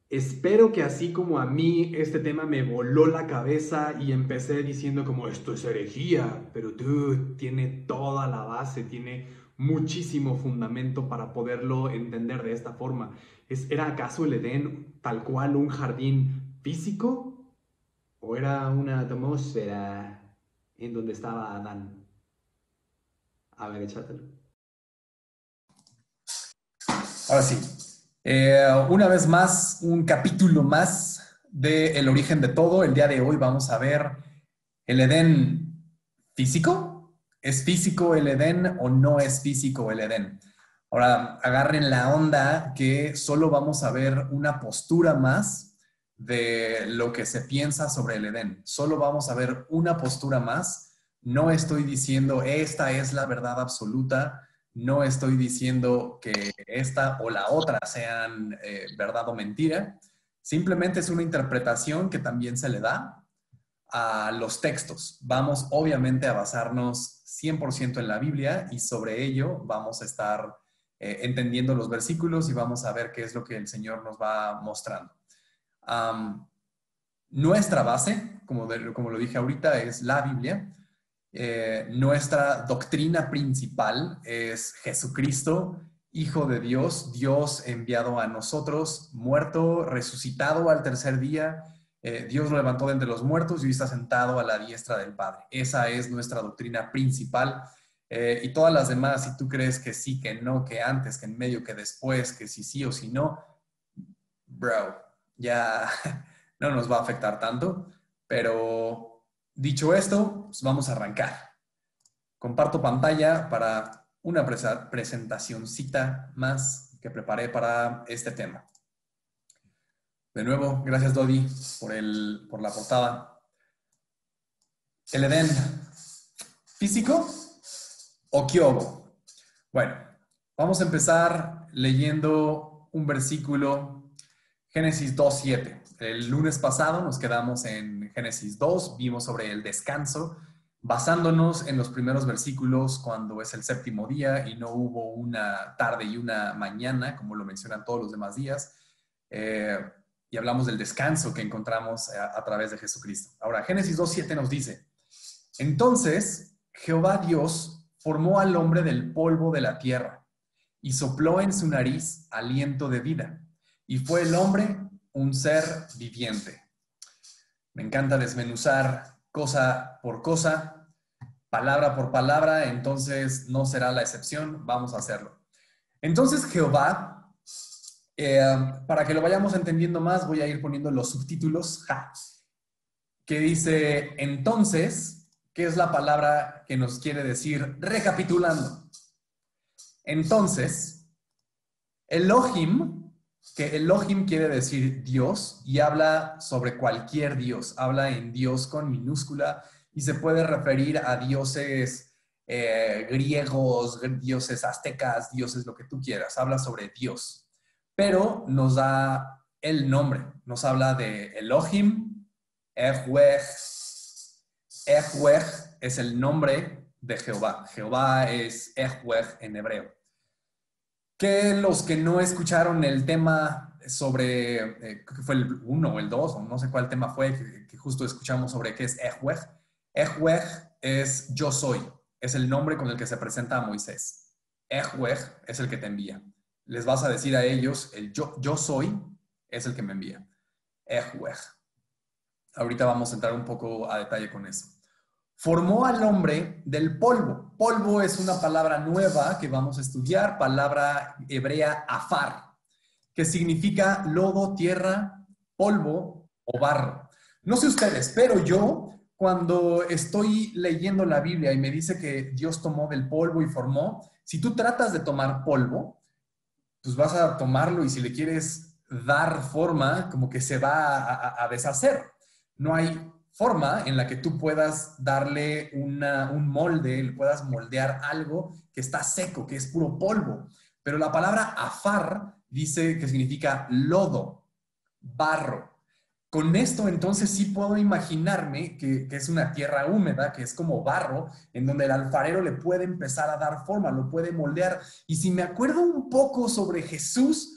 Espero que así como a mí este tema me voló la cabeza y empecé diciendo como esto es herejía, pero dude, tiene toda la base, tiene muchísimo fundamento para poderlo entender de esta forma. ¿Era acaso el Edén tal cual un jardín físico o era una atmósfera en donde estaba Adán? A ver, échatelo. Ahora sí, una vez más, un capítulo más de El origen de todo. El día de hoy vamos a ver el Edén físico. ¿Es físico el Edén o no es físico el Edén? Ahora, agarren la onda que solo vamos a ver una postura más de lo que se piensa sobre el Edén. Solo vamos a ver una postura más. No estoy diciendo esta es la verdad absoluta. No estoy diciendo que esta o la otra sean verdad o mentira. Simplemente es una interpretación que también se le da a los textos. Vamos obviamente a basarnos 100% en la Biblia y sobre ello vamos a estar entendiendo los versículos y vamos a ver qué es lo que el Señor nos va mostrando. Um, Nuestra base, como lo dije ahorita, es la Biblia. Nuestra doctrina principal es Jesucristo, Hijo de Dios, Dios enviado a nosotros, muerto, resucitado al tercer día. Dios lo levantó de entre los muertos y hoy está sentado a la diestra del Padre. Esa es nuestra doctrina principal. Y todas las demás, si tú crees que sí, que no, que antes, que en medio, que después, que si sí o si no, bro, ya no nos va a afectar tanto. Pero dicho esto, pues vamos a arrancar. Comparto pantalla para una presentacioncita más que preparé para este tema. De nuevo, gracias Dodi por la portada. El Edén, ¿físico o kiobo? Bueno, vamos a empezar leyendo un versículo, Génesis 2:7. El lunes pasado nos quedamos en Génesis 2, vimos sobre el descanso, basándonos en los primeros versículos cuando es el séptimo día y no hubo una tarde y una mañana, como lo mencionan todos los demás días. Y hablamos del descanso que encontramos a través de Jesucristo. Ahora, Génesis 2:7 nos dice, entonces Jehová Dios formó al hombre del polvo de la tierra y sopló en su nariz aliento de vida, y fue el hombre un ser viviente. Me encanta desmenuzar cosa por cosa, palabra por palabra, entonces no será la excepción, vamos a hacerlo. Entonces Jehová, para que lo vayamos entendiendo más, voy a ir poniendo los subtítulos, que dice, entonces, ¿qué es la palabra que nos quiere decir recapitulando? Entonces, Elohim, que Elohim quiere decir Dios y habla sobre cualquier Dios, habla en Dios con minúscula y se puede referir a dioses griegos, dioses aztecas, dioses lo que tú quieras, habla sobre Dios, pero nos da el nombre, nos habla de Elohim, Ehweh. Ehweh es el nombre de Jehová, Jehová es Ehweh en hebreo. Que los que no escucharon el tema sobre, creo que fue el 1 o el 2 o no sé cuál tema fue, que justo escuchamos sobre qué es Ehweh. Ehweh es yo soy, es el nombre con el que se presenta a Moisés. Ehweh es el que te envía. Les vas a decir a ellos, el yo soy es el que me envía. Ehweh. Ahorita vamos a entrar un poco a detalle con eso. Formó al hombre del polvo. Polvo es una palabra nueva que vamos a estudiar, palabra hebrea afar, que significa lodo, tierra, polvo o barro. No sé ustedes, pero yo cuando estoy leyendo la Biblia y me dice que Dios tomó del polvo y formó, si tú tratas de tomar polvo, pues vas a tomarlo y si le quieres dar forma, como que se va a deshacer. No hay forma en la que tú puedas darle un molde, le puedas moldear algo que está seco, que es puro polvo. Pero la palabra afar dice que significa lodo, barro. Con esto entonces sí puedo imaginarme que es una tierra húmeda, que es como barro, en donde el alfarero le puede empezar a dar forma, lo puede moldear. Y si me acuerdo un poco sobre Jesús,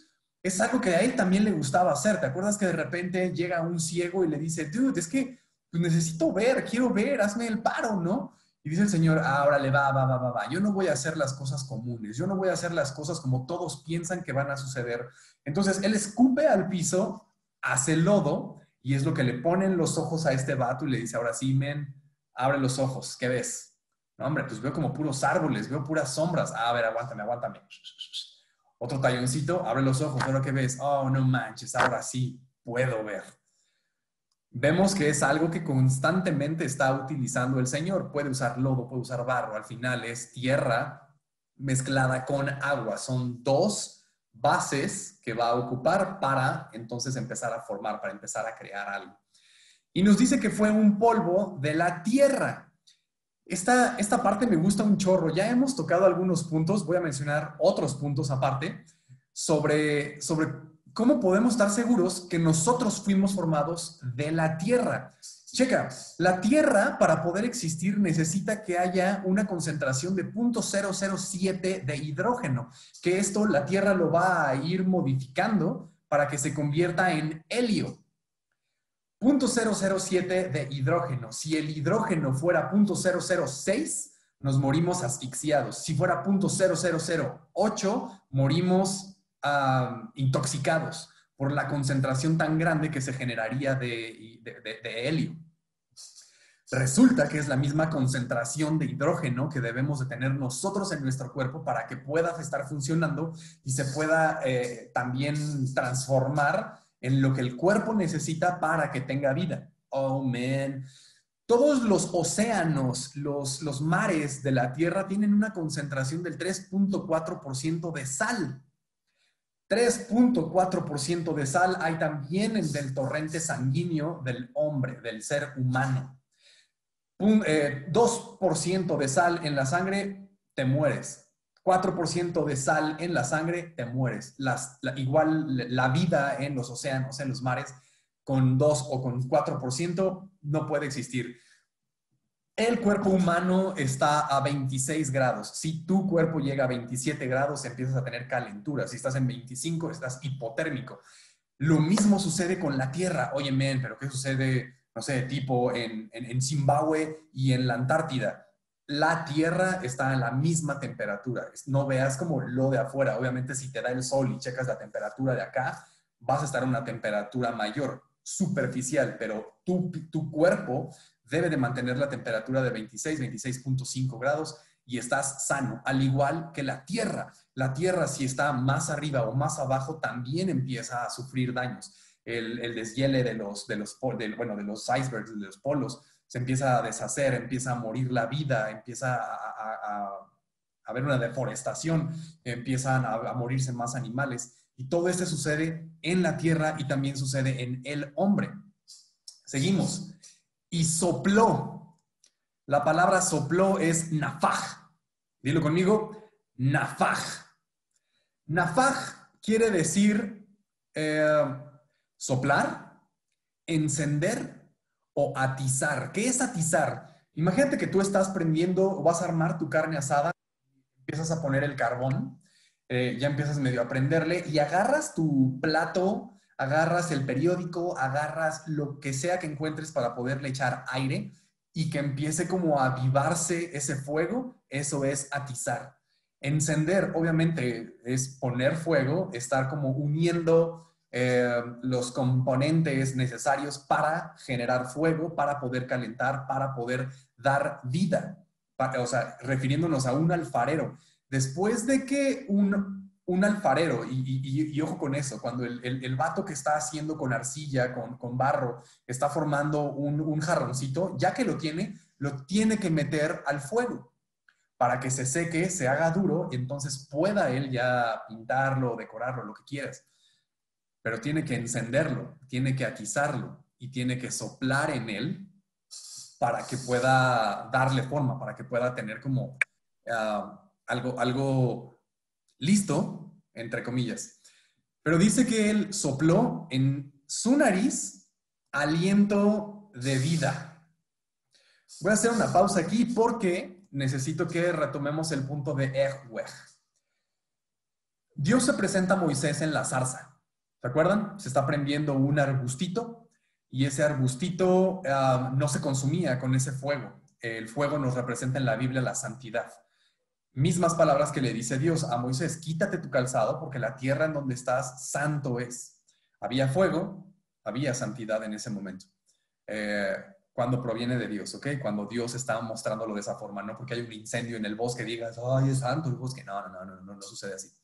es algo que a él también le gustaba hacer. ¿Te acuerdas que de repente llega un ciego y le dice, dude, es que pues, necesito ver, quiero ver, hazme el paro, ¿no? Y dice el Señor, ahora le va. Yo no voy a hacer las cosas comunes, yo no voy a hacer las cosas como todos piensan que van a suceder. Entonces, él escupe al piso, hace lodo, y es lo que le ponen los ojos a este vato y le dice, ahora sí, men, abre los ojos, ¿qué ves? No, hombre, pues veo como puros árboles, veo puras sombras. A ver, aguántame. Otro talloncito, abre los ojos, ¿ahora qué ves? Oh, no manches, ahora sí puedo ver. Vemos que es algo que constantemente está utilizando el Señor. Puede usar lodo, puede usar barro. Al final es tierra mezclada con agua. Son dos bases que va a ocupar para entonces empezar a formar, para empezar a crear algo. Y nos dice que fue un polvo de la tierra. Esta parte me gusta un chorro. Ya hemos tocado algunos puntos, voy a mencionar otros puntos aparte, sobre cómo podemos estar seguros que nosotros fuimos formados de la tierra. Checa, la tierra para poder existir necesita que haya una concentración de 0.007 de hidrógeno, que esto la tierra lo va a ir modificando para que se convierta en helio. 0.007 de hidrógeno. Si el hidrógeno fuera 0.006, nos morimos asfixiados. Si fuera 0.0008, morimos intoxicados por la concentración tan grande que se generaría de helio. Resulta que es la misma concentración de hidrógeno que debemos de tener nosotros en nuestro cuerpo para que pueda estar funcionando y se pueda también transformar en lo que el cuerpo necesita para que tenga vida. Oh, man. Todos los océanos, los mares de la Tierra tienen una concentración del 3.4% de sal. 3.4% de sal hay también en el torrente sanguíneo del hombre, del ser humano. 2% de sal en la sangre, te mueres. 4% de sal en la sangre, te mueres. Igual la vida en los océanos, en los mares, con 2 o con 4% no puede existir. El cuerpo humano está a 26 grados. Si tu cuerpo llega a 27 grados, empiezas a tener calentura. Si estás en 25, estás hipotérmico. Lo mismo sucede con la Tierra. Oye, men, ¿pero qué sucede, no sé, tipo en Zimbabue y en la Antártida? La Tierra está a la misma temperatura. No veas como lo de afuera. Obviamente, si te da el sol y checas la temperatura de acá, vas a estar a una temperatura mayor, superficial, pero tu cuerpo debe de mantener la temperatura de 26, 26.5 grados y estás sano, al igual que la Tierra. La Tierra, si está más arriba o más abajo, también empieza a sufrir daños. El deshiele de los icebergs, de los polos, se empieza a deshacer, empieza a morir la vida, empieza a haber una deforestación, empiezan a morirse más animales. Y todo esto sucede en la Tierra y también sucede en el hombre. Seguimos. Y sopló. La palabra sopló es nafaj. Dilo conmigo, nafaj. Nafaj quiere decir soplar, encender o atizar. ¿Qué es atizar? Imagínate que tú estás prendiendo o vas a armar tu carne asada, empiezas a poner el carbón, ya empiezas medio a prenderle y agarras tu plato, agarras el periódico, agarras lo que sea que encuentres para poderle echar aire y que empiece como a avivarse ese fuego. Eso es atizar. Encender, obviamente, es poner fuego, estar como uniendo los componentes necesarios para generar fuego, para poder calentar, para poder dar vida. O sea, refiriéndonos a un alfarero. Después de que un alfarero, y ojo con eso, cuando el vato que está haciendo con arcilla, con barro, está formando un jarroncito, ya que lo tiene que meter al fuego para que se seque, se haga duro y entonces pueda él ya pintarlo, decorarlo, lo que quieras. Pero tiene que encenderlo, tiene que atizarlo y tiene que soplar en él para que pueda darle forma, para que pueda tener como algo listo, entre comillas. Pero dice que él sopló en su nariz aliento de vida. Voy a hacer una pausa aquí porque necesito que retomemos el punto de Ehweh. Dios se presenta a Moisés en la zarza. ¿Se acuerdan? Se está prendiendo un arbustito y ese arbustito no se consumía con ese fuego. El fuego nos representa en la Biblia la santidad. Mismas palabras que le dice Dios a Moisés: quítate tu calzado porque la tierra en donde estás santo es. Había fuego, había santidad en ese momento. Cuando proviene de Dios, ¿ok? Cuando Dios está mostrándolo de esa forma, no porque hay un incendio en el bosque digas, ay, es santo el bosque. No sucede así.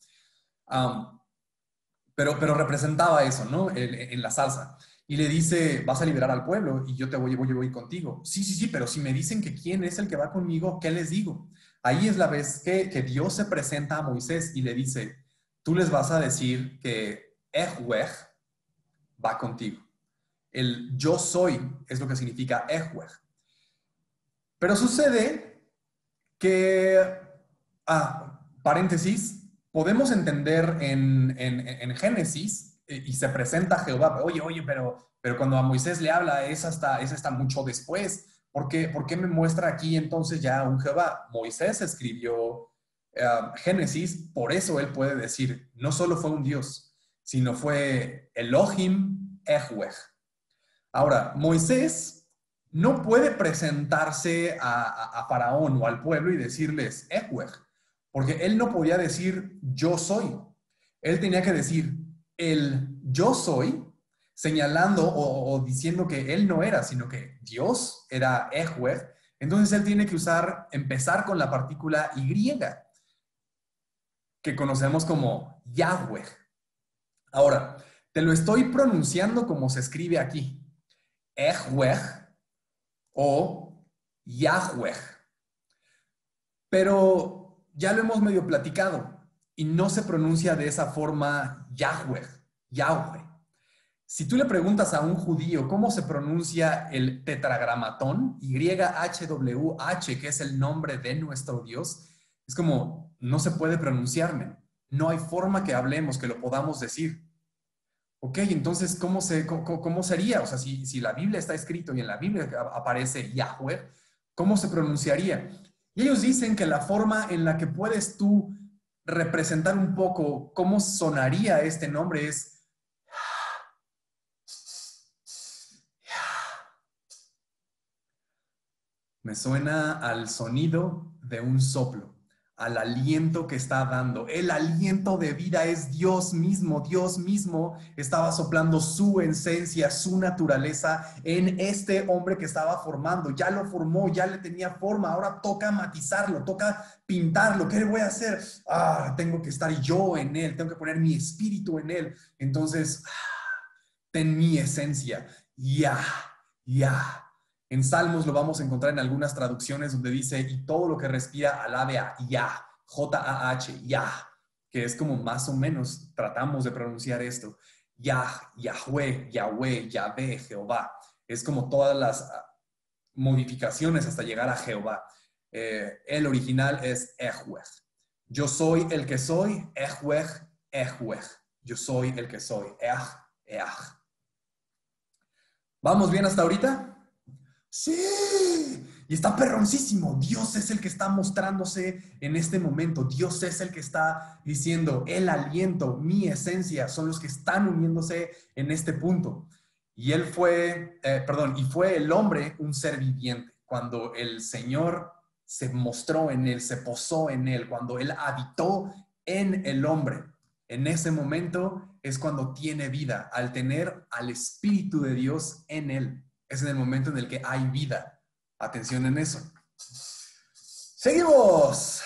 Pero representaba eso, ¿no? En la salsa. Y le dice, vas a liberar al pueblo y yo voy contigo. Sí, pero si me dicen que quién es el que va conmigo, ¿qué les digo? Ahí es la vez que Dios se presenta a Moisés y le dice, tú les vas a decir que Ehuej va contigo. El yo soy es lo que significa Ehuej. Pero sucede que, paréntesis, podemos entender en Génesis y se presenta Jehová, oye, pero cuando a Moisés le habla es hasta mucho después. ¿Por qué me muestra aquí entonces ya un Jehová? Moisés escribió Génesis, por eso él puede decir, no solo fue un Dios, sino fue Elohim Ehuej. Ahora, Moisés no puede presentarse a Faraón o al pueblo y decirles Ehuej, porque él no podía decir yo soy. Él tenía que decir el yo soy, señalando o diciendo que él no era, sino que Dios era Ehuej. Entonces él tiene que empezar con la partícula Y, que conocemos como Yahweh. Ahora, te lo estoy pronunciando como se escribe aquí. Ehuej o Yahweh. Pero ya lo hemos medio platicado y no se pronuncia de esa forma Yahweh. Si tú le preguntas a un judío cómo se pronuncia el tetragramatón, YHWH, que es el nombre de nuestro Dios, es como, no se puede pronunciarme. No hay forma que hablemos, que lo podamos decir. Ok, entonces, ¿cómo sería? O sea, si la Biblia está escrito y en la Biblia aparece Yahweh, ¿cómo se pronunciaría? Y ellos dicen que la forma en la que puedes tú representar un poco cómo sonaría este nombre es me suena al sonido de un soplo, al aliento que está dando. El aliento de vida es Dios mismo. Dios mismo estaba soplando su esencia, su naturaleza en este hombre que estaba formando. Ya lo formó, ya le tenía forma. Ahora toca matizarlo, toca pintarlo. ¿Qué voy a hacer? Tengo que estar yo en él, tengo que poner mi espíritu en él. Entonces, ten mi esencia. Ya. En Salmos lo vamos a encontrar en algunas traducciones donde dice, y todo lo que respira alabe a Yah, J-A-H, Yah, que es como más o menos tratamos de pronunciar esto. Yah, Yahweh, Yahweh, Yahvé, Jehová. Es como todas las modificaciones hasta llegar a Jehová. El original es Ehuej. Yo soy el que soy, Ehuej. Yo soy el que soy, Ej. ¿Vamos bien hasta ahorita? Sí, y está perroncísimo. Dios es el que está mostrándose en este momento. Dios es el que está diciendo, el aliento, mi esencia, son los que están uniéndose en este punto. Y fue el hombre un ser viviente. Cuando el Señor se mostró en él, se posó en él, cuando él habitó en el hombre, en ese momento es cuando tiene vida, al tener al Espíritu de Dios en él. Es en el momento en el que hay vida. Atención en eso. Seguimos.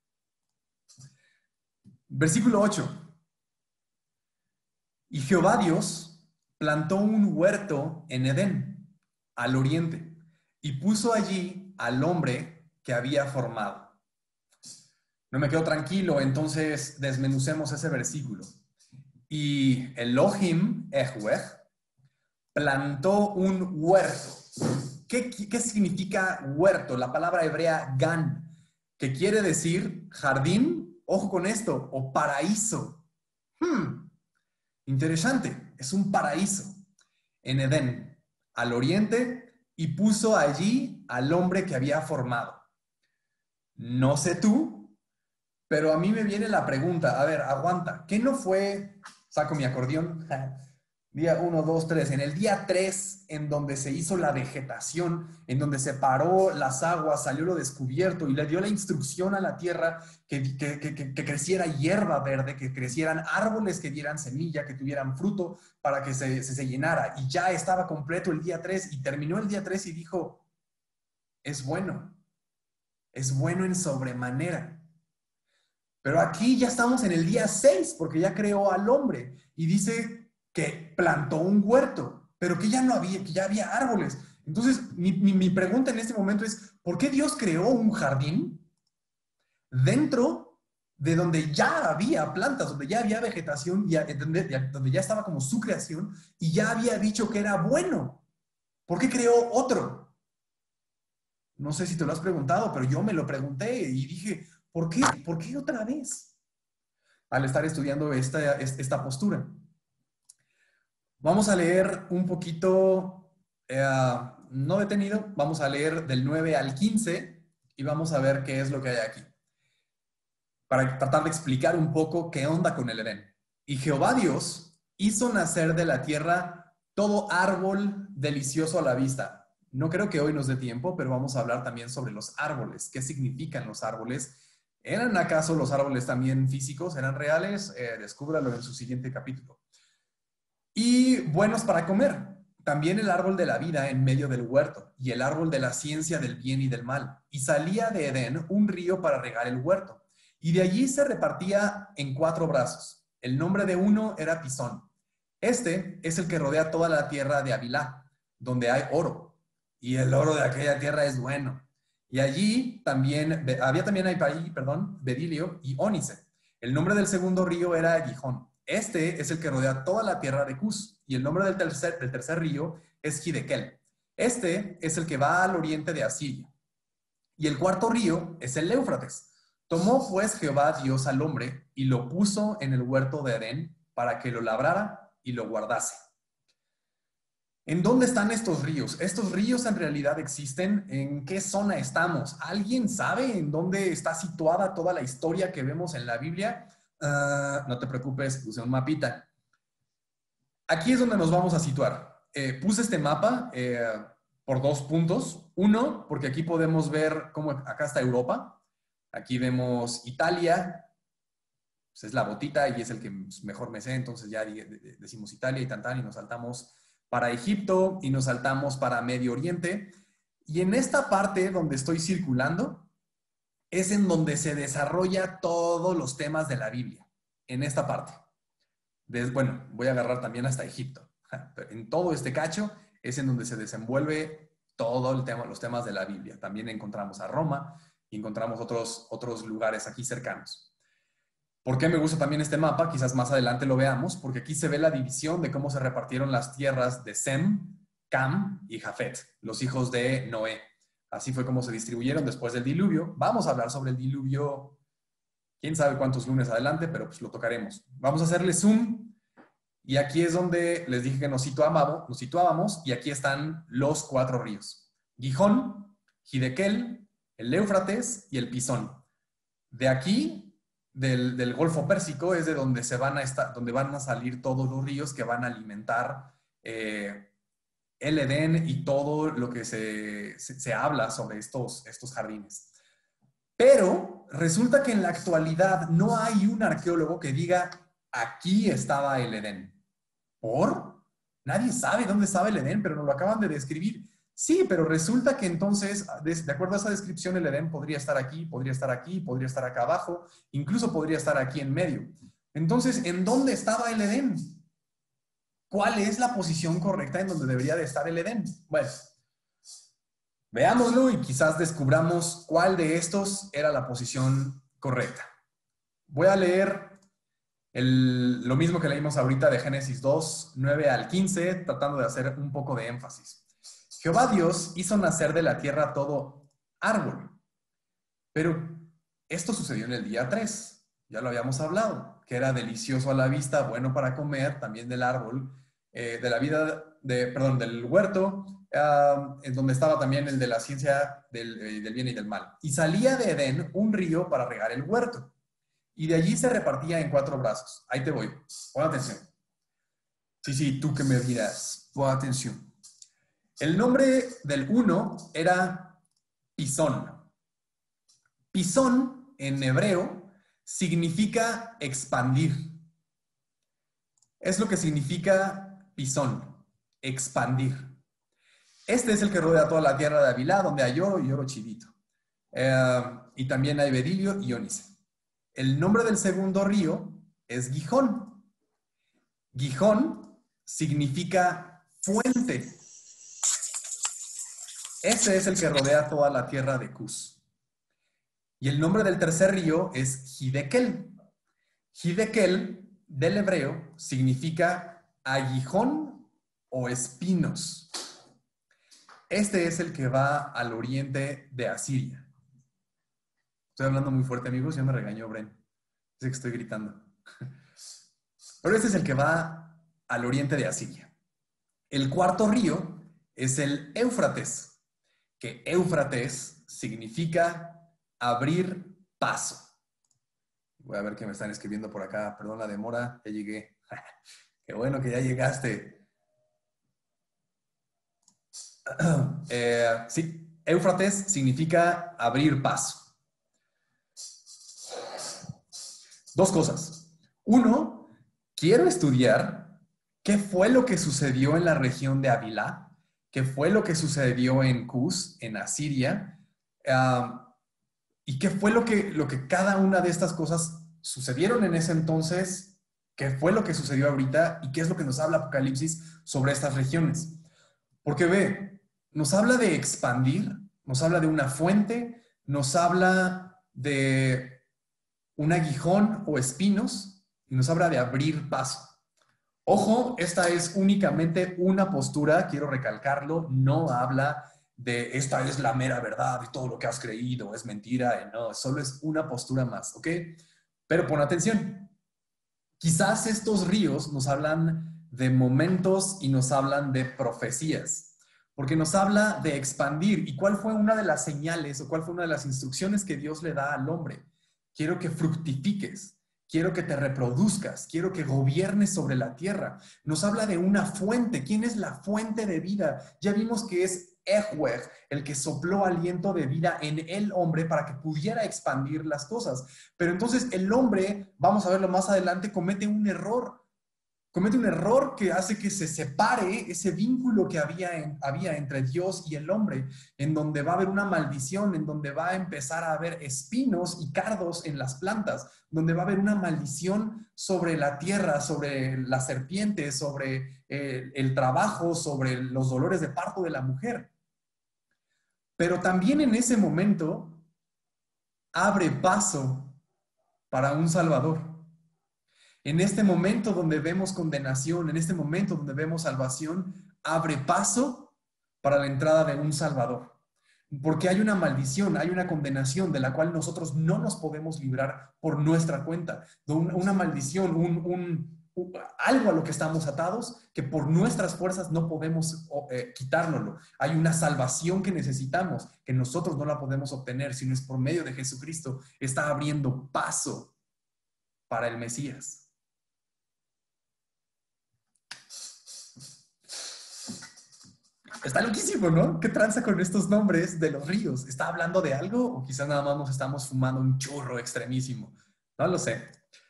Versículo 8. Y Jehová Dios plantó un huerto en Edén, al oriente, y puso allí al hombre que había formado. No me quedo tranquilo, entonces desmenucemos ese versículo. Y Elohim, Ehuej, plantó un huerto. ¿Qué significa huerto? La palabra hebrea gan, que quiere decir jardín, ojo con esto, o paraíso. Interesante, es un paraíso en Edén, al oriente, y puso allí al hombre que había formado. No sé tú, pero a mí me viene la pregunta, a ver, aguanta, ¿qué no fue saco mi acordeón. Día 1, 2, 3. En el día 3, en donde se hizo la vegetación, en donde se paró las aguas, salió lo descubierto y le dio la instrucción a la tierra que creciera hierba verde, que crecieran árboles que dieran semilla, que tuvieran fruto para que se llenara. Y ya estaba completo el día 3 y terminó el día 3 y dijo, es bueno en sobremanera. Pero aquí ya estamos en el día 6 porque ya creó al hombre y dice que plantó un huerto, pero que ya no había, que ya había árboles. Entonces, mi pregunta en este momento es, ¿por qué Dios creó un jardín dentro de donde ya había plantas, donde ya había vegetación, donde ya estaba como su creación y ya había dicho que era bueno? ¿Por qué creó otro? No sé si te lo has preguntado, pero yo me lo pregunté y dije, ¿por qué? ¿Por qué otra vez? Al estar estudiando esta postura. Vamos a leer un poquito, no detenido, vamos a leer del 9 al 15 y vamos a ver qué es lo que hay aquí. Para tratar de explicar un poco qué onda con el Edén. Y Jehová Dios hizo nacer de la tierra todo árbol delicioso a la vista. No creo que hoy nos dé tiempo, pero vamos a hablar también sobre los árboles. ¿Qué significan los árboles? ¿Eran acaso los árboles también físicos? ¿Eran reales? Descúbralo en su siguiente capítulo. Y buenos para comer. También el árbol de la vida en medio del huerto y el árbol de la ciencia del bien y del mal. Y salía de Edén un río para regar el huerto. Y de allí se repartía en 4 brazos. El nombre de uno era Pisón. Este es el que rodea toda la tierra de Havilá, donde hay oro. Y el oro de aquella tierra es bueno. Y allí también, había también ahí, Bedilio y Ónice. El nombre del segundo río era Gijón. Este es el que rodea toda la tierra de Cus, y el nombre del tercer río es Hidekel. Este es el que va al oriente de Asiria. Y el cuarto río es el Éufrates. Tomó pues Jehová Dios al hombre y lo puso en el huerto de Edén para que lo labrara y lo guardase. ¿En dónde están estos ríos? ¿Estos ríos en realidad existen? ¿En qué zona estamos? ¿Alguien sabe en dónde está situada toda la historia que vemos en la Biblia? No te preocupes, puse un mapita. Aquí es donde nos vamos a situar. Puse este mapa por 2 puntos. Uno, porque aquí podemos ver cómo acá está Europa. Aquí vemos Italia. Pues es la botita y es el que mejor me sé. Entonces ya decimos Italia y tantán y nos saltamos para Egipto y nos saltamos para Medio Oriente. Y en esta parte donde estoy circulando es en donde se desarrolla todos los temas de la Biblia. En esta parte. Bueno, voy a agarrar también hasta Egipto. En todo este cacho es en donde se desenvuelve todo el tema, los temas de la Biblia. También encontramos a Roma y encontramos otros lugares aquí cercanos. ¿Por qué me gusta también este mapa? Quizás más adelante lo veamos, porque aquí se ve la división de cómo se repartieron las tierras de Sem, Cam y Jafet, los hijos de Noé. Así fue como se distribuyeron después del diluvio. Vamos a hablar sobre el diluvio, quién sabe cuántos lunes adelante, pero pues lo tocaremos. Vamos a hacerle zoom y aquí es donde les dije que nos situábamos y aquí están los 4 ríos. Gijón, Hidekel, el Éufrates y el Pisón. De aquí, del Golfo Pérsico, es de donde donde van a salir todos los ríos que van a alimentar el Edén y todo lo que se habla sobre estos jardines. Pero resulta que en la actualidad no hay un arqueólogo que diga, aquí estaba el Edén. ¿Por? Nadie sabe dónde estaba el Edén, pero nos lo acaban de describir. Sí, pero resulta que entonces, de acuerdo a esa descripción, el Edén podría estar aquí, podría estar aquí, podría estar acá abajo, incluso podría estar aquí en medio. Entonces, ¿en dónde estaba el Edén? ¿Cuál es la posición correcta en donde debería de estar el Edén? Bueno, veámoslo y quizás descubramos cuál de estos era la posición correcta. Voy a leer lo mismo que leímos ahorita de Génesis 2, 9 al 15, tratando de hacer un poco de énfasis. Jehová Dios hizo nacer de la tierra todo árbol, pero esto sucedió en el día 3, ya lo habíamos hablado, que era delicioso a la vista, bueno para comer, también del árbol, del huerto, en donde estaba también el de la ciencia del bien y del mal. Y salía de Edén un río para regar el huerto. y de allí se repartía en 4 brazos. Ahí te voy. Pon atención. Sí, tú que me miras. Pon atención. El nombre del uno era Pisón. Pisón, en hebreo, significa expandir. Es lo que significa pisón, expandir. Este es el que rodea toda la tierra de Avilá, donde hay oro y oro chivito. Y también hay berilio y ónice. El nombre del segundo río es Gijón. Gijón significa fuente. Este es el que rodea toda la tierra de Cus. Y el nombre del tercer río es Hidekel. Hidekel, del hebreo, significa aguijón o espinos. Este es el que va al oriente de Asiria. Estoy hablando muy fuerte, amigos, ya me regañó Bren. Dice que estoy gritando. Pero este es el que va al oriente de Asiria. El cuarto río es el Éufrates, que Éufrates significa abrir paso. Voy a ver qué me están escribiendo por acá. Perdón la demora, ya llegué. Qué bueno que ya llegaste. Sí, Éufrates significa abrir paso. 2 cosas. 1, quiero estudiar qué fue lo que sucedió en la región de Avilá, qué fue lo que sucedió en Cus, en Asiria, y qué fue lo que cada una de estas cosas sucedieron en ese entonces, qué fue lo que sucedió ahorita y qué es lo que nos habla Apocalipsis sobre estas regiones. Porque ve, nos habla de expandir, nos habla de una fuente, nos habla de un aguijón o espinos y nos habla de abrir paso. Ojo, esta es únicamente una postura, quiero recalcarlo, no habla de esta es la mera verdad y todo lo que has creído es mentira, no, solo es una postura más, ¿ok? Pero pon atención, quizás estos ríos nos hablan de momentos y nos hablan de profecías, porque nos habla de expandir. ¿Y cuál fue una de las señales o cuál fue una de las instrucciones que Dios le da al hombre? Quiero que fructifiques. Quiero que te reproduzcas, quiero que gobiernes sobre la tierra. Nos habla de una fuente. ¿Quién es la fuente de vida? Ya vimos que es Ehweh, el que sopló aliento de vida en el hombre para que pudiera expandir las cosas. Pero entonces el hombre, vamos a verlo más adelante, comete un error. Comete un error que hace que se separe ese vínculo que había entre Dios y el hombre, en donde va a haber una maldición, en donde va a empezar a haber espinos y cardos en las plantas, donde va a haber una maldición sobre la tierra, sobre las serpientes, sobre el trabajo, sobre los dolores de parto de la mujer. Pero también en ese momento abre paso para un Salvador. En este momento donde vemos condenación, en este momento donde vemos salvación, abre paso para la entrada de un Salvador. Porque hay una maldición, hay una condenación de la cual nosotros no nos podemos librar por nuestra cuenta. Una maldición, algo a lo que estamos atados, que por nuestras fuerzas no podemos quitárnoslo. Hay una salvación que necesitamos, que nosotros no la podemos obtener, sino es por medio de Jesucristo. Está abriendo paso para el Mesías. Está loquísimo, ¿no? ¿Qué tranza con estos nombres de los ríos? ¿Está hablando de algo o quizás nada más nos estamos fumando un churro extremísimo? No lo sé.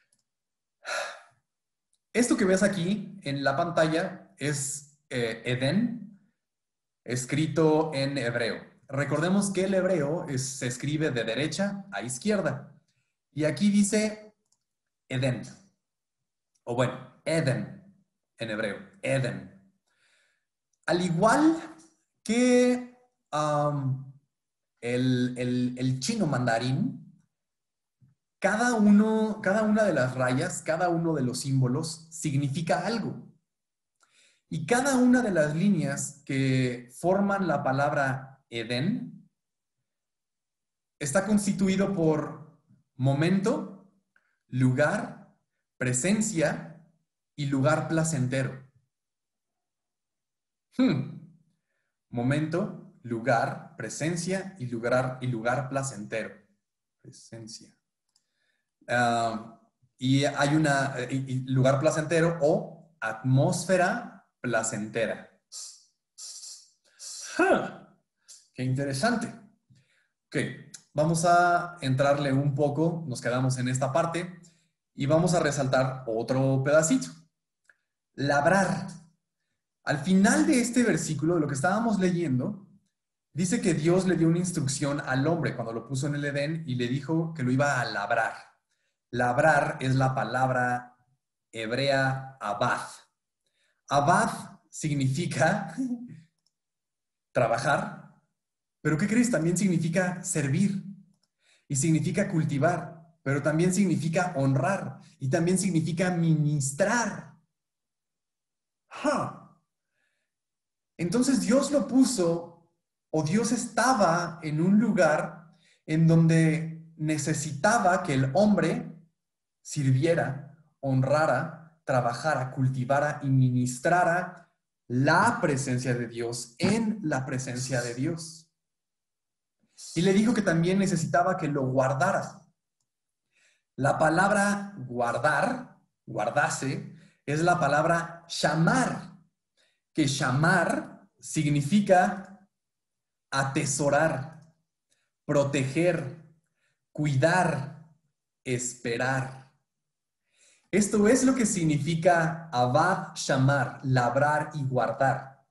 Esto que ves aquí en la pantalla es Edén, escrito en hebreo. Recordemos que el hebreo se escribe de derecha a izquierda. Y aquí dice Edén. O bueno, Eden en hebreo. Eden. Al igual que el chino mandarín, cada una de las rayas, cada uno de los símbolos significa algo. Y cada una de las líneas que forman la palabra Edén está constituido por momento, lugar, presencia y lugar placentero. Momento, lugar, presencia y lugar placentero. Presencia. y hay lugar placentero o atmósfera placentera. Qué interesante. Ok, vamos a entrarle un poco, nos quedamos en esta parte y vamos a resaltar otro pedacito. Labrar. Al final de este versículo, de lo que estábamos leyendo, dice que Dios le dio una instrucción al hombre cuando lo puso en el Edén y le dijo que lo iba a labrar. Labrar es la palabra hebrea abad. Abad significa trabajar, pero ¿qué crees? También significa servir y significa cultivar, pero también significa honrar y también significa ministrar. Entonces Dios lo puso, o Dios estaba en un lugar en donde necesitaba que el hombre sirviera, honrara, trabajara, cultivara y ministrara la presencia de Dios en la presencia de Dios. Y le dijo que también necesitaba que lo guardara. La palabra guardar, guardase, es la palabra shamar, que shamar significa atesorar, proteger, cuidar, esperar. Esto es lo que significa abad shamar, labrar y guardar.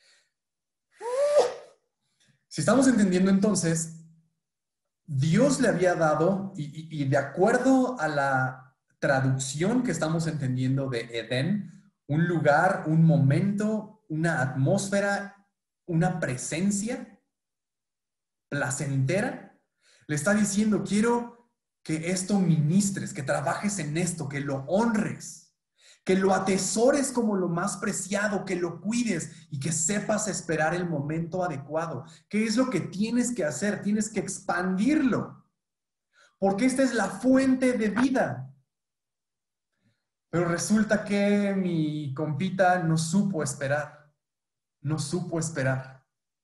Si estamos entendiendo entonces, Dios le había dado, y de acuerdo a la traducción que estamos entendiendo de Edén, un lugar, un momento, una atmósfera, una presencia placentera, le está diciendo, quiero que esto ministres, que trabajes en esto, que lo honres, que lo atesores como lo más preciado, que lo cuides y que sepas esperar el momento adecuado. ¿Qué es lo que tienes que hacer? Tienes que expandirlo, porque esta es la fuente de vida. Pero resulta que mi compita no supo esperar, no supo esperar.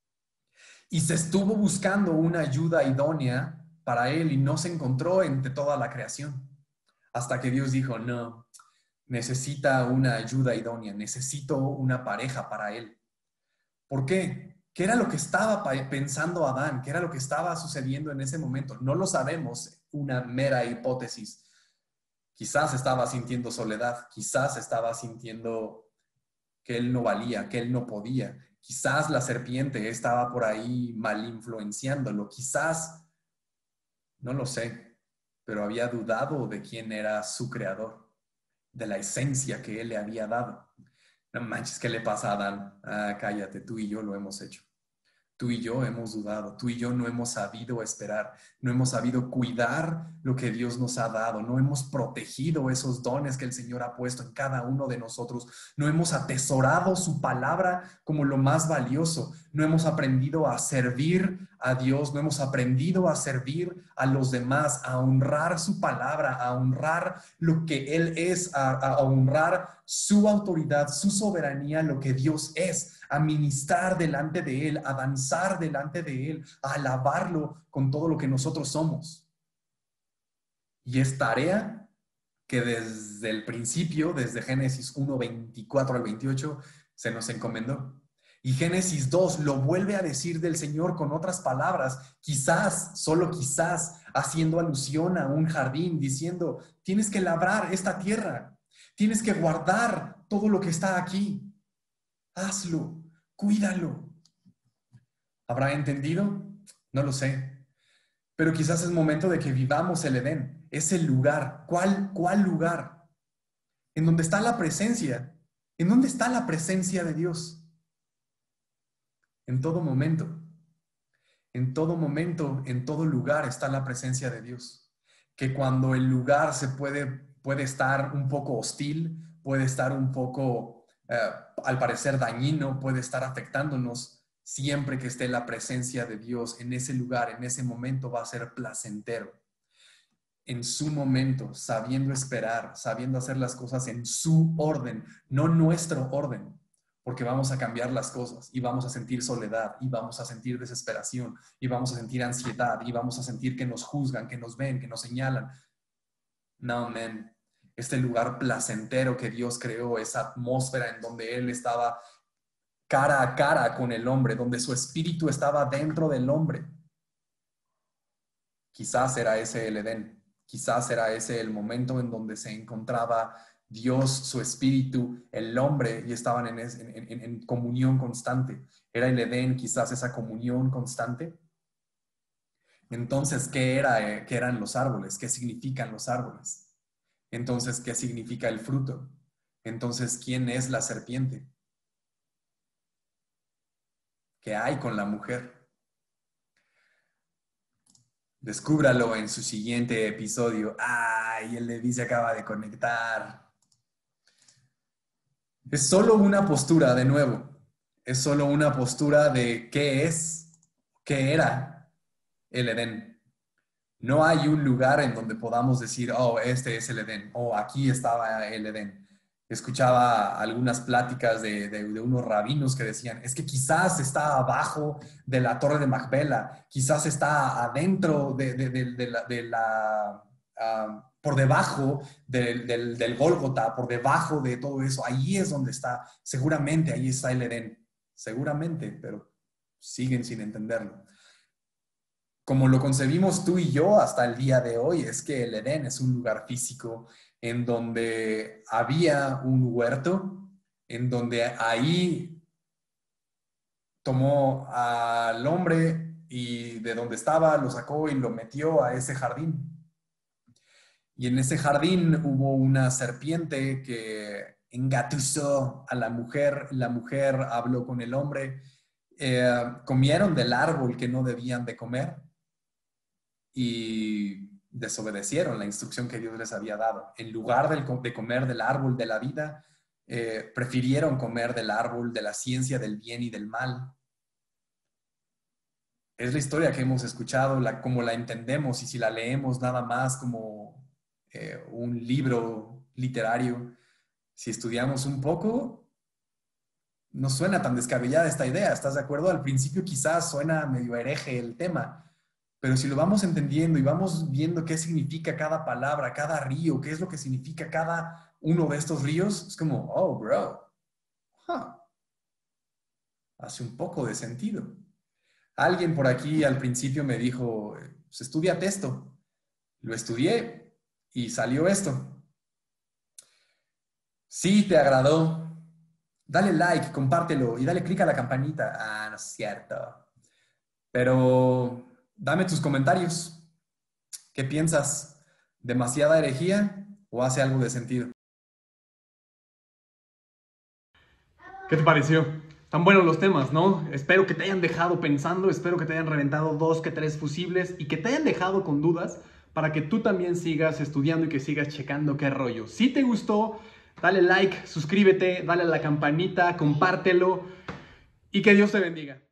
Y se estuvo buscando una ayuda idónea para él y no se encontró entre toda la creación. Hasta que Dios dijo, no, necesita una ayuda idónea, necesito una pareja para él. ¿Por qué? ¿Qué era lo que estaba pensando Adán? ¿Qué era lo que estaba sucediendo en ese momento? No lo sabemos, una mera hipótesis. Quizás estaba sintiendo soledad, quizás estaba sintiendo que él no valía, que él no podía. Quizás la serpiente estaba por ahí mal influenciándolo, quizás, no lo sé, pero había dudado de quién era su creador, de la esencia que él le había dado. No manches, ¿qué le pasa a Adán? Ah, cállate, tú y yo lo hemos hecho. Tú y yo hemos dudado, tú y yo no hemos sabido esperar, no hemos sabido cuidar lo que Dios nos ha dado, no hemos protegido esos dones que el Señor ha puesto en cada uno de nosotros, no hemos atesorado su palabra como lo más valioso, no hemos aprendido a servir a Dios, no hemos aprendido a servir a los demás, a honrar su palabra, a honrar lo que Él es, a honrar su autoridad, su soberanía, lo que Dios es, a ministrar delante de Él, a danzar delante de Él, a alabarlo con todo lo que nosotros somos. Y es tarea que desde el principio, desde Génesis 1, 24 al 28, se nos encomendó. Y Génesis 2 lo vuelve a decir del Señor con otras palabras, quizás, solo quizás, haciendo alusión a un jardín, diciendo, tienes que labrar esta tierra, tienes que guardar todo lo que está aquí. Hazlo, cuídalo. ¿Habrá entendido? No lo sé. Pero quizás es momento de que vivamos el Edén, ese lugar. ¿Cuál lugar? En donde está la presencia. ¿En dónde está la presencia de Dios? En todo momento. En todo momento, en todo lugar está la presencia de Dios. Que cuando el lugar puede estar un poco hostil, puede estar un poco, al parecer, dañino, puede estar afectándonos, siempre que esté la presencia de Dios en ese lugar, en ese momento va a ser placentero. En su momento, sabiendo esperar, sabiendo hacer las cosas en su orden, no nuestro orden, porque vamos a cambiar las cosas y vamos a sentir soledad y vamos a sentir desesperación y vamos a sentir ansiedad y vamos a sentir que nos juzgan, que nos ven, que nos señalan. No, man. Este lugar placentero que Dios creó, esa atmósfera en donde Él estaba cara a cara con el hombre, donde su espíritu estaba dentro del hombre. Quizás era ese el Edén, quizás era ese el momento en donde se encontraba Dios, su espíritu, el hombre, y estaban en comunión constante. Era el Edén, quizás esa comunión constante. Entonces, ¿qué eran los árboles? ¿Qué significan los árboles? Entonces, ¿qué significa el fruto? Entonces, ¿quién es la serpiente? ¿Qué hay con la mujer? Descúbralo en su siguiente episodio. ¡Ay! El Levi se acaba de conectar. Es solo una postura, de nuevo. Es solo una postura de qué era el Edén. No hay un lugar en donde podamos decir, oh, este es el Edén, o aquí estaba el Edén. Escuchaba algunas pláticas de unos rabinos que decían, es que quizás está abajo de la Torre de Macbela, quizás está adentro por debajo del Gólgota, por debajo de todo eso. Ahí es donde está, seguramente ahí está el Edén, seguramente, pero siguen sin entenderlo. Como lo concebimos tú y yo hasta el día de hoy, es que el Edén es un lugar físico en donde había un huerto, en donde ahí tomó al hombre y de donde estaba lo sacó y lo metió a ese jardín. Y en ese jardín hubo una serpiente que engatusó a la mujer habló con el hombre, comieron del árbol que no debían de comer y desobedecieron la instrucción que Dios les había dado. En lugar de comer del árbol de la vida, prefirieron comer del árbol de la ciencia del bien y del mal. Es la historia que hemos escuchado, como la entendemos, y si la leemos nada más como un libro literario, si estudiamos un poco, no suena tan descabellada esta idea, ¿estás de acuerdo? Al principio quizás suena medio hereje el tema, pero si lo vamos entendiendo y vamos viendo qué significa cada palabra, cada río, qué es lo que significa cada uno de estos ríos, es como, oh, bro, hace un poco de sentido. Alguien por aquí al principio me dijo, pues estudiate esto. Lo estudié y salió esto. Si te agradó, dale like, compártelo y dale click a la campanita. Ah, no es cierto. Pero dame tus comentarios. ¿Qué piensas? ¿Demasiada herejía o hace algo de sentido? ¿Qué te pareció? Tan buenos los temas, ¿no? Espero que te hayan dejado pensando, espero que te hayan reventado 2 que 3 fusibles y que te hayan dejado con dudas para que tú también sigas estudiando y que sigas checando qué rollo. Si te gustó, dale like, suscríbete, dale a la campanita, compártelo y que Dios te bendiga.